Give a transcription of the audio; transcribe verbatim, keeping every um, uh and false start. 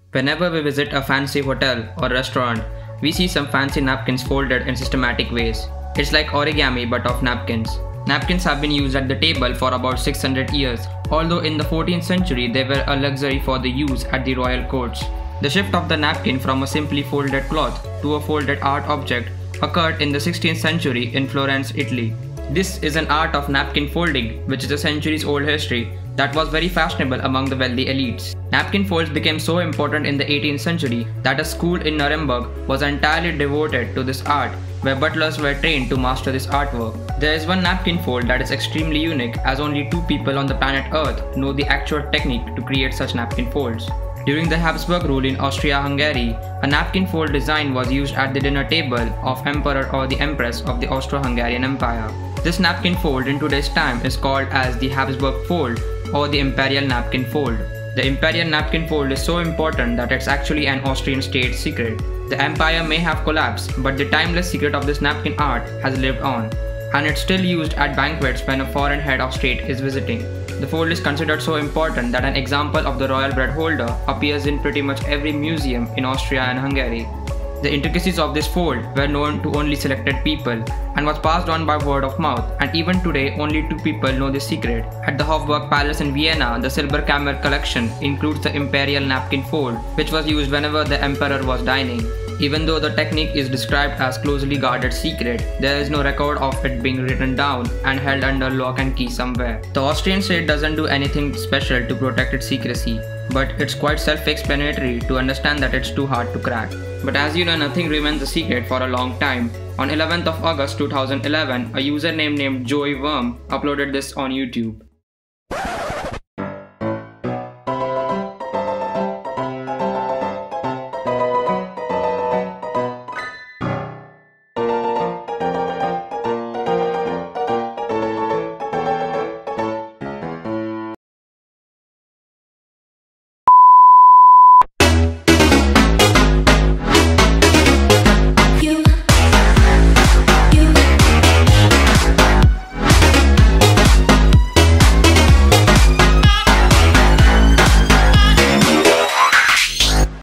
Whenever we visit a fancy hotel or restaurant, we see some fancy napkins folded in systematic ways. It's like origami but of napkins. Napkins have been used at the table for about six hundred years, although in the fourteenth century they were a luxury for the use at the royal courts. The shift of the napkin from a simply folded cloth to a folded art object occurred in the sixteenth century in Florence, Italy. This is an art of napkin folding, which is a centuries old history that was very fashionable among the wealthy elites. Napkin folds became so important in the eighteenth century that a school in Nuremberg was entirely devoted to this art, where butlers were trained to master this artwork. There is one napkin fold that is extremely unique, as only two people on the planet Earth know the actual technique to create such napkin folds. During the Habsburg rule in Austria-Hungary, a napkin fold design was used at the dinner table of Emperor or the Empress of the Austro-Hungarian Empire. This napkin fold in today's time is called as the Habsburg fold or the Imperial napkin fold. The Imperial napkin fold is so important that it's actually an Austrian state secret. The empire may have collapsed, but the timeless secret of this napkin art has lived on, and it's still used at banquets when a foreign head of state is visiting. The fold is considered so important that an example of the royal bread holder appears in pretty much every museum in Austria and Hungary. The intricacies of this fold were known to only selected people and was passed on by word of mouth, and even today only two people know this secret. At the Hofburg Palace in Vienna, the Silberkammer collection includes the Imperial napkin fold, which was used whenever the emperor was dining. Even though the technique is described as closely guarded secret, there is no record of it being written down and held under lock and key somewhere. The Austrian state doesn't do anything special to protect its secrecy, but it's quite self-explanatory to understand that it's too hard to crack. But as you know, nothing remains a secret for a long time. On eleventh of August two thousand eleven, a username named Joey Worm uploaded this on YouTube.